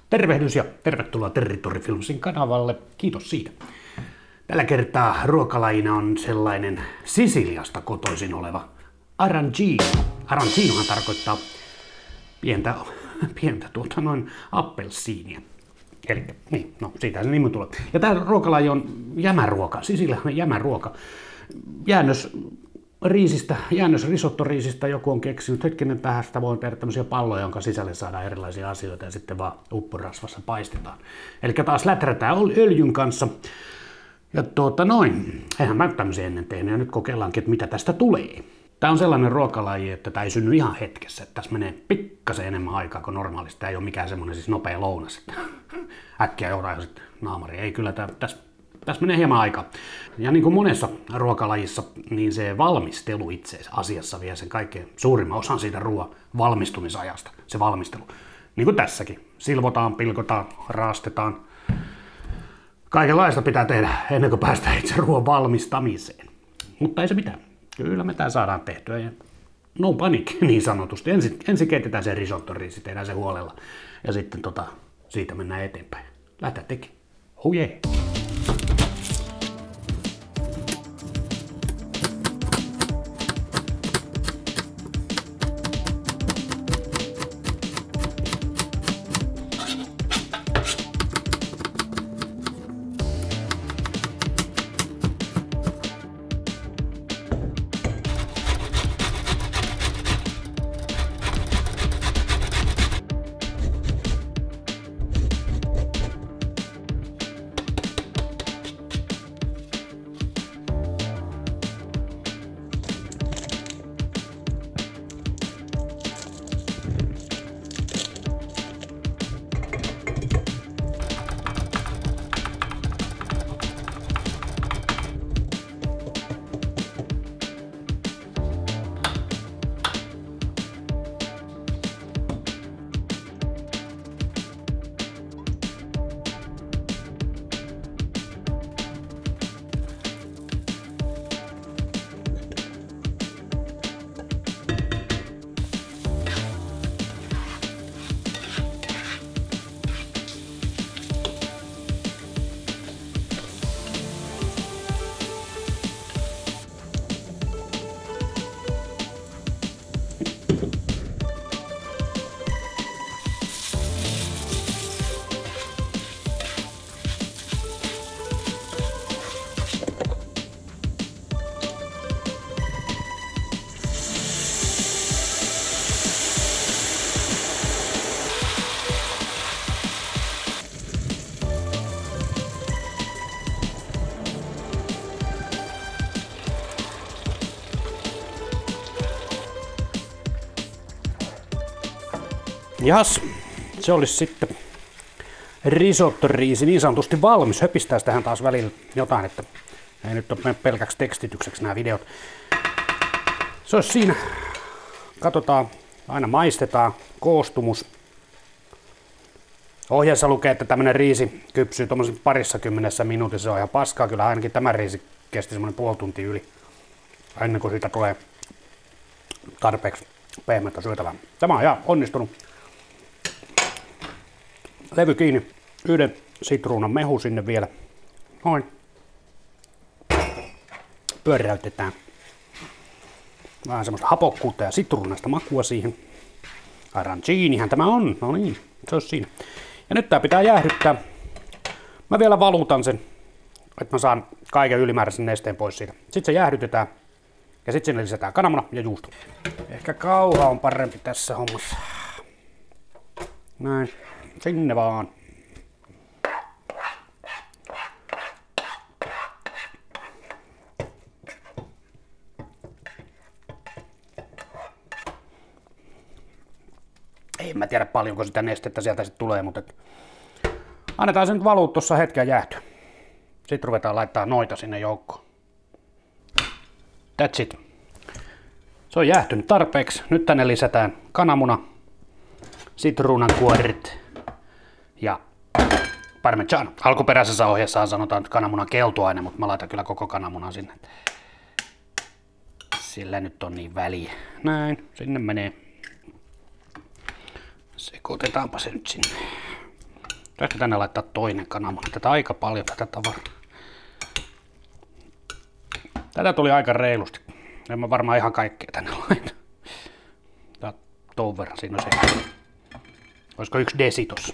Tervehdys ja tervetuloa Territory Filmsin kanavalle. Kiitos siitä. Tällä kertaa ruokalajina on sellainen Sisiliasta kotoisin oleva arancino. Arancinohan tarkoittaa pientä appelsiinia. Eli niin, no siitä se nimi tulee. Ja tämä ruokalaji on jämäruoka, sisilialainen jämäruoka. Jäännös risottoriisistä joku on keksinyt. Hetkinen, tästä voi tehdä tämmöisiä palloja, jonka sisälle saadaan erilaisia asioita ja sitten vaan upporasvassa paistetaan. Eli taas läträtään öljyn kanssa. Ja eihän mä tämmöisiä ennen tehnyt ja nyt kokeillaankin, että mitä tästä tulee. Tää on sellainen ruokalaji, että tää ei synny ihan hetkessä. Että tässä menee pikkasen enemmän aikaa kuin normaalisti. Tää ei ole mikään semmonen siis nopea lounas, että äkkiä joudaa jo sitten naamari. Ei kyllä, tässä menee hieman aikaa. Ja niin kuin monessa ruokalajissa, niin se valmistelu itse asiassa vie sen kaikkein suurimman osan siitä ruoan valmistumisajasta. Se valmistelu. Niin kuin tässäkin. Silvotaan, pilkotaan, raastetaan. Kaikenlaista pitää tehdä ennen kuin päästään itse ruoan valmistamiseen. Mutta ei se mitään. Kyllä me tää saadaan tehtyä. Ja no panic niin sanotusti. Ensin keitetään se risottoriisi, tehdään se huolella. Ja sitten siitä mennään eteenpäin. Lähdetään tekemään. Oh yeah. Jahas, se olisi sitten risottoriisi niin sanotusti valmis. Höpistää tähän taas välillä jotain, että ei nyt ole pelkäksi tekstitykseksi nämä videot. Se olisi siinä. Katsotaan, aina maistetaan, koostumus. Ohjeessa lukee, että tämmönen riisi kypsyy tuommoisen 20 minuutissa. Se on ihan paskaa, kyllä ainakin tämä riisi kesti semmoinen puoli tuntia yli. Ennen kuin siitä tulee tarpeeksi pehmeätä syötävää. Tämä on ihan onnistunut. Levy kiinni, yhden sitruunan mehu sinne vielä. Noin. Pyöräytetään. Vähän semmoista hapokkuutta ja sitruunasta makua siihen. Arancinihän tämä on, no niin, se on siinä. Ja nyt tää pitää jäähdyttää. Mä vielä valutan sen, että mä saan kaiken ylimääräisen nesteen pois siitä. Sitten se jäähdytetään ja sitten sinne lisätään kananmuna ja juusto. Ehkä kauha on parempi tässä hommassa. Näin. Sinne vaan. En mä tiedä paljonko sitä nestettä sieltä sitten tulee, mutta annetaan sen nyt valua tuossa hetken jäähtyä. Sitten ruvetaan laittaa noita sinne joukkoon. That's it. Se on jäähtynyt tarpeeksi. Nyt tänne lisätään kananmuna, sitruunankuoret ja parmigiano. Alkuperäisessä ohjeessaan sanotaan, että kananmunan keltuaine, mutta mä laitan kyllä koko kananmunan sinne. Sillä nyt on niin väliä. Näin, sinne menee. Sekoitetaanpa se nyt sinne. Ehkä tänne laittaa toinen kananmuna. Tätä aika paljon tätä tavaraa. Tätä tuli aika reilusti. En mä varmaan ihan kaikkea tänne laita. Tää ton verran siinä on se. Olisiko 1 desi tossa?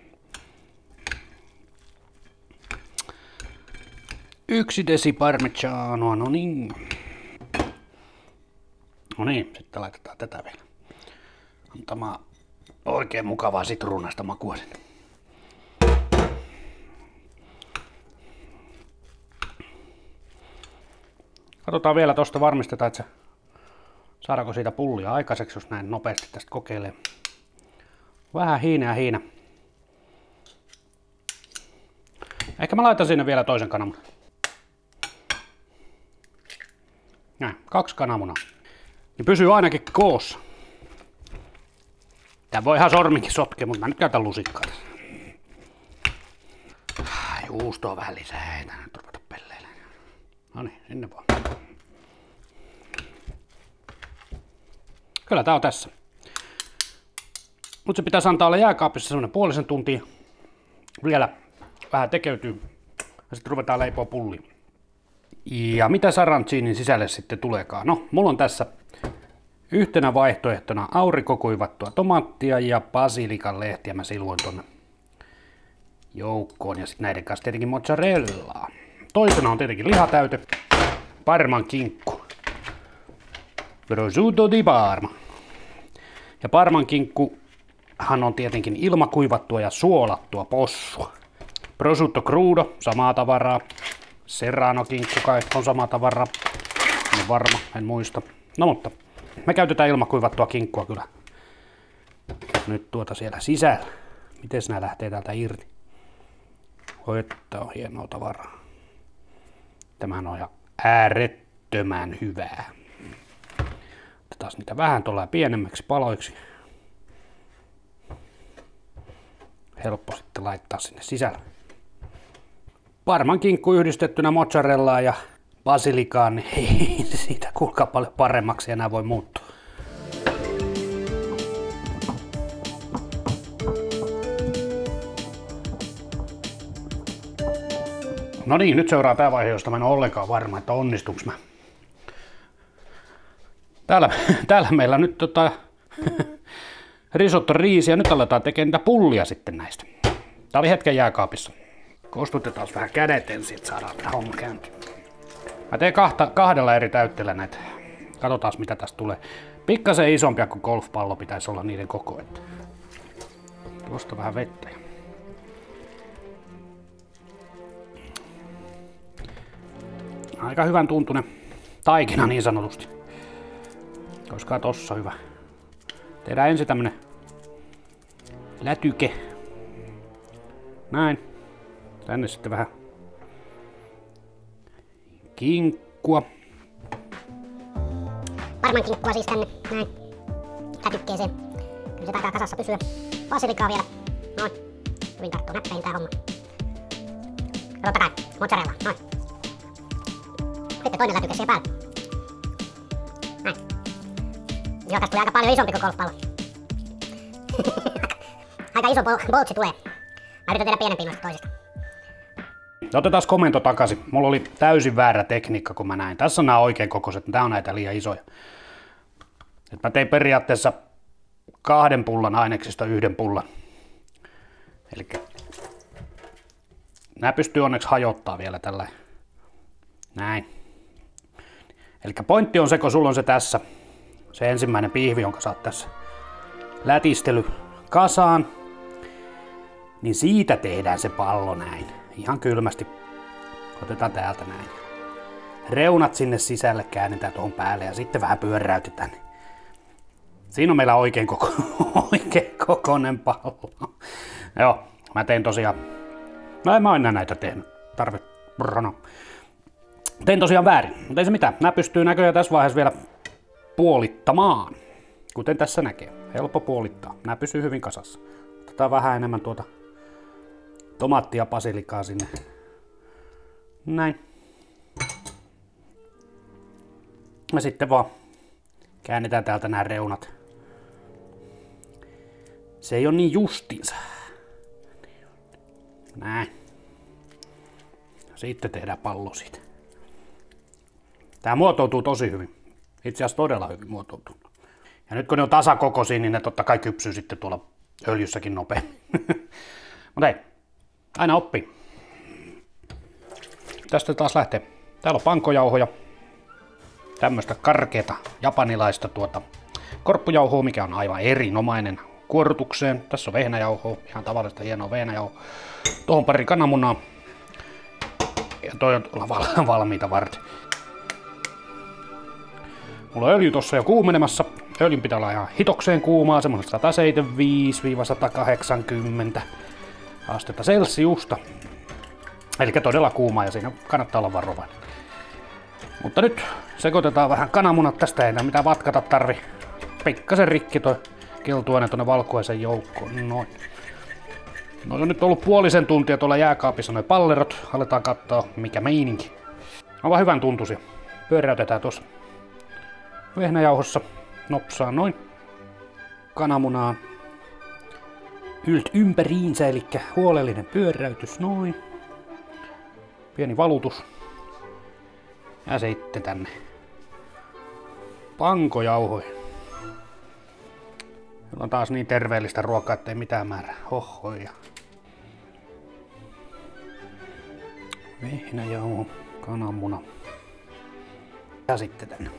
1 desi parmigianoa, no niin. No niin, sitten laitetaan tätä vielä. Antamaan oikein mukavaa sitruunaista makua sinne. Katsotaan vielä tosta, varmistetaan, että saadaanko siitä pullia aikaiseksi, jos näin nopeasti tästä kokeilee. Vähän hiinä. Ehkä mä laitan sinne vielä toisen kananmunan. Näin, 2 kananmunaa. Niin pysyy ainakin koossa. Tää voi ihan sorminkin sotkea, mutta mä nyt käytän lusikkaa tässä. Juustoa vähän lisää, ei tää nyt ruveta pelleillä. Noniin, sinne vaan. Kyllä tää on tässä. Mut se pitäisi antaa olla jääkaapissa semmonen puolisen tuntia. Vielä vähän tekeytyy. Ja sitten ruvetaan leipoa pulliin. Ja mitä arancinin sisälle sitten tuleekaan? No, mulla on tässä yhtenä vaihtoehtona aurinkokuivattua tomaattia ja basilikan lehtiä. Mä silvoin tonne joukkoon. Ja sitten näiden kanssa tietenkin mozzarellaa. Toisena on tietenkin lihatäyte. Parman kinkku. Prosciutto di Parma. Ja Parman kinkkuhan on tietenkin ilmakuivattua ja suolattua possua. Prosciutto crudo, samaa tavaraa. Serrano kinkku kai on samaa tavaraa. En varma, en muista. No mutta, me käytetään ilmakuivattua kinkkua kyllä. Nyt siellä sisällä. Miten nää lähtee täältä irti? Oi, että on hienoa tavaraa. Tämähän on ihan äärettömän hyvää. Otetaan niitä vähän tuolla pienemmiksi paloiksi. Helppo sitten laittaa sinne sisälle. Parman kinkku yhdistettynä mozzarellaan ja basilikaan, niin ei siitä kuulkaa paljon paremmaksi enää voi muuttua. No niin, nyt seuraa tämä vaihe, josta mä en ole ollenkaan varma, että onnistuuko mä. Täällä meillä nyt risotto riisiä, nyt aletaan tekemään niitä pullia sitten näistä. Tää oli hetken jääkaapissa. Kostutetaan vähän kädet ensin, että saadaan tämä homma käyntiin. Mä teen 2 eri täytteellä näitä. Katsotaan mitä tästä tulee. Pikkasen isompia kuin golfpallo pitäisi olla niiden koko. Tuosta vähän vettä. Aika hyvän tuntunen taikina niin sanotusti. Olisikohan tossa hyvä. Tehdään ensin tämmönen lätyke. Näin. Tänne sitten vähän kinkkua. Parman kinkkua siis tänne. Näin. Lätykkeeseen. Kyllä se taitaa kasassa pysyä. Basilikaa vielä. Noin. Hyvin tarttuu näppäin tää homma. Totta kai. Mozzarella. Noin. Sitten toinen lätyke siihen päälle. Näin. Joo, tästä tulee aika paljon isompi kuin golfpallo. Aika iso boltsi tulee. Mä yritän tehdä pienempiä noista toisista. Otetaan komento takaisin. Mulla oli täysin väärä tekniikka, kun mä näin. Tässä on nämä oikein kokoiset, tää on näitä liian isoja. Et mä tein periaatteessa 2 pullan aineksista 1 pullan. Elikkä nää pystyy onneksi hajottaa vielä tällä. Näin. Elikkä pointti on se, kun sulla on se tässä. Se ensimmäinen pihvi, jonka saat tässä lätistely kasaan. Niin siitä tehdään se pallo näin. Ihan kylmästi. Otetaan täältä näin. Reunat sinne sisälle, käännetään tuohon päälle ja sitten vähän pyöräytetään. Siinä on meillä oikein kokoinen pallo. Joo, mä tein tosiaan. No en mä aina näitä tehnyt. Tein tosiaan väärin, mutta ei se mitään. Nää pystyy näköjään tässä vaiheessa vielä puolittamaan. Kuten tässä näkee. Helppo puolittaa. Nää pysyy hyvin kasassa. Otetaan vähän enemmän tuota tomaattia ja basilikaa sinne. Näin. Ja sitten vaan käännetään täältä nämä reunat. Se ei ole niin justiinsa. Näin. Sitten tehdään pallo siitä. Tää muotoutuu tosi hyvin. Itse asiassa todella hyvin muotoutuu. Ja nyt kun ne on tasakokoisia, niin ne totta kai kypsyy sitten tuolla öljyssäkin nopeammin. Mutta ei, aina oppii. Tästä taas lähtee. Täällä on pankojauhoja. Tämmöistä karkeata japanilaista korppujauhoa, mikä on aivan erinomainen kuorutukseen. Tässä on vehnäjauhoa, ihan tavallista hienoa vehnäjauhoa. Tuohon pari kananmunaa. Ja toi on valmiita varten. Mulla on öljy tossa jo kuumenemassa. Öljyn pitää olla ihan hitokseen kuumaa, semmoista 175-180 astetta celsiusta. Eli todella kuumaa ja siinä kannattaa olla varovainen. Mutta nyt sekoitetaan vähän kananmunat, tästä ei enää mitään vatkata tarvi. Pikkasen rikki toi keltuaine tuonne valkuaisen joukkoon. Noin. No on nyt ollut puolisen tuntia tuolla jääkaapissa noi pallerot. Aletaan katsoa mikä meininki. On vaan hyvän tuntuisia. Pyöräytetään tuossa vehnäjauhossa. Nopsaan noin. Kananmunaan. Ympäriinsä, eli huolellinen pyöräytys. Noin. Pieni valutus. Ja sitten tänne pankojauhoja. Meillä on taas niin terveellistä ruokaa, ettei mitään määrää. Hohoja. Vehnäjauho, kananmuna. Ja sitten tänne.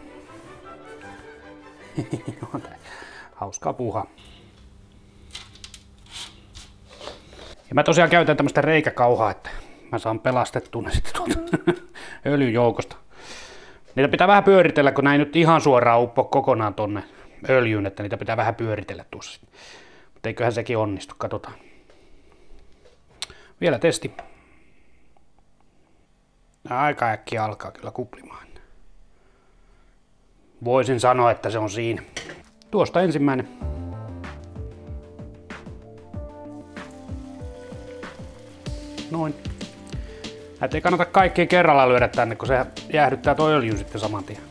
Hauskaa puuhaa. Ja mä tosiaan käytän tämmöstä reikäkauhaa, että mä saan pelastettua ne sitten tuolta öljyjoukosta. Niitä pitää vähän pyöritellä, kun näin nyt ihan suoraan uppo kokonaan tonne öljyyn, että niitä pitää vähän pyöritellä tuossa. Mutta eiköhän sekin onnistu, katsotaan. Vielä testi. Aika äkkiä alkaa kyllä kuplimaan. Voisin sanoa, että se on siinä. Tuosta ensimmäinen. Noin. Näitä ei kannata kaikkia kerralla lyödä tänne, kun se jäähdyttää tuo öljyn sitten saman tien.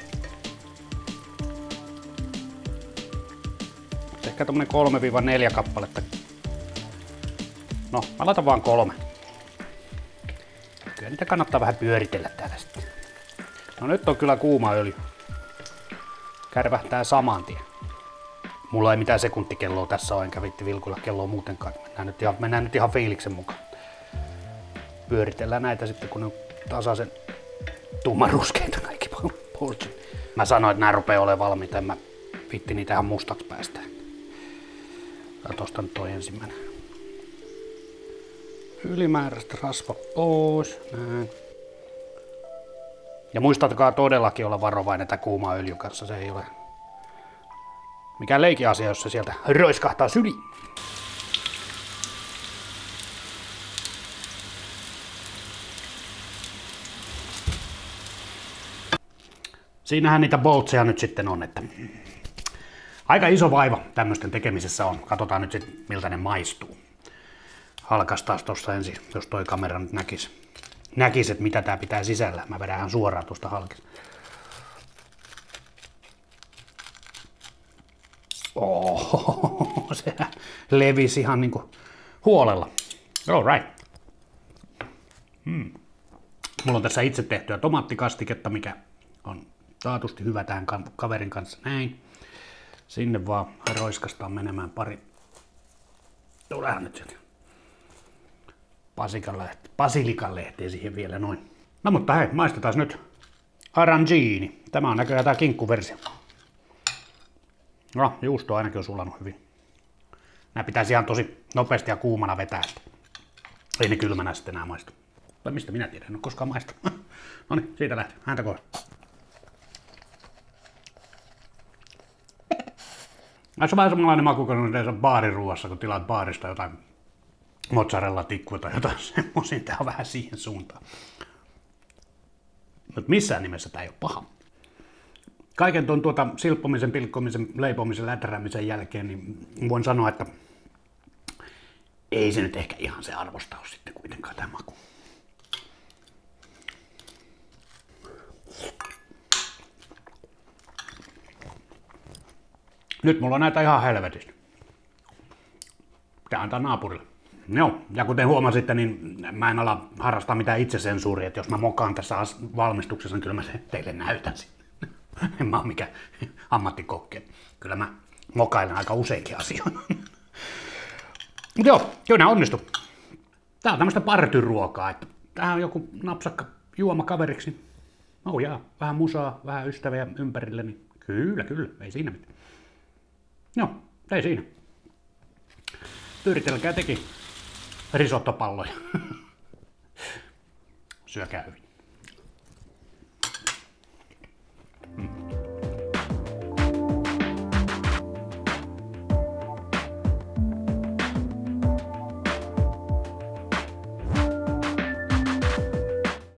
Ehkä tommonen 3-4 kappaletta. No, mä laitan vaan 3. Kyllä niitä kannattaa vähän pyöritellä täällä sitten. No nyt on kyllä kuuma öljy. Kärvähtää saman tien. Mulla ei mitään sekuntikelloa tässä ole, enkä viitti vilkuilla kelloa muutenkaan. Mennään nyt ihan fiiliksen mukaan. Pyöritellään näitä sitten, kun ne on tasaisen tummanruskeita kaikki pois. Mä sanoin, että nää rupeaa olemaan valmiita, en mä viitti niitä ihan mustaksi päästä. Tosta nyt toi ensimmäinen. Ylimääräistä rasva pois. Näin. Ja muistatkaa todellakin olla varovainen tämän kuuman öljyn kanssa. Se ei ole mikään leikin asia, jos se sieltä roiskahtaa syliin. Siinähän niitä boltseja nyt sitten on, että aika iso vaiva tämmöisten tekemisessä on. Katsotaan nyt sitten miltä ne maistuu. Halkastaas tossa ensin, jos toi kamera nyt näkis, että mitä tää pitää sisällä. Mä vedän suoraan tuosta halki. Oh, se levisi ihan niinku huolella. All right. Mulla on tässä itse tehtyä tomaattikastiketta, mikä on taatusti hyvä tähän kaverin kanssa. Näin. Sinne vaan roiskastaan menemään pari. Tuleehan nyt sieltä. Basilikan lehteä siihen vielä noin. No mutta hei, maistetaan nyt arancini. Tämä on näköjään tää kinkkuversio. No, juusto ainakin on sulanut hyvin. Nää pitäisi ihan tosi nopeasti ja kuumana vetää. Ei ne kylmänä sitten enää maistu. Tai mistä minä tiedän, en ole koskaan maistanut. No niin, siitä lähtee. Häntä kohta. Se on vähän samanlainen maku kuin baariruuassa, kun tilaat baarista jotain mozzarella-tikkua tai jotain semmoisia. Tää on vähän siihen suuntaan. Mutta missään nimessä tää ei ole paha. Kaiken tuon silppomisen, pilkkomisen, leipomisen, läträämisen jälkeen niin voin sanoa, että ei se nyt ehkä ihan se arvosta ole sitten kuitenkaan tämä maku. Nyt mulla on näitä ihan helvetistä. Pitää antaa naapurille. Joo, ja kuten huomasitte, niin mä en ala harrastaa mitään itsesensuuria, että jos mä mokaan tässä valmistuksessa, niin kyllä mä se teille näytän sitten. En mä ole mikään ammattikokki. Kyllä mä mokailen aika useinkin asioita. Mutta joo, kyllä nää onnistu. Tää on tämmöistä partyruokaa, että tähän on joku napsakka juoma kaveriksi. Oh jaa, vähän musaa, vähän ystäviä ympärille, niin kyllä, ei siinä mitään. Joo, ei siinä. Pyöritelkää teki risottopalloja. Syökää hyvin.